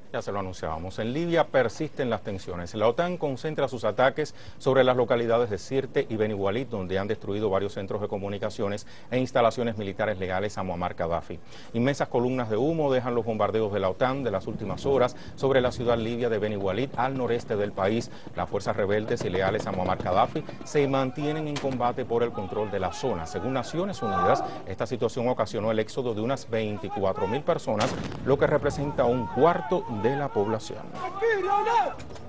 Ya se lo anunciábamos, en Libia persisten las tensiones. La OTAN concentra sus ataques sobre las localidades de Sirte y Beni Walid, donde han destruido varios centros de comunicaciones e instalaciones militares legales a Muammar Gaddafi. Inmensas columnas de humo dejan los bombardeos de la OTAN de las últimas horas sobre la ciudad libia de Beni Walid, al noreste del país. Las fuerzas rebeldes y leales a Muammar Gaddafi se mantienen en combate por el control de la zona. Según Naciones Unidas, esta situación ocasionó el éxodo de unas 24.000 personas, lo que representa un cuarto de la población.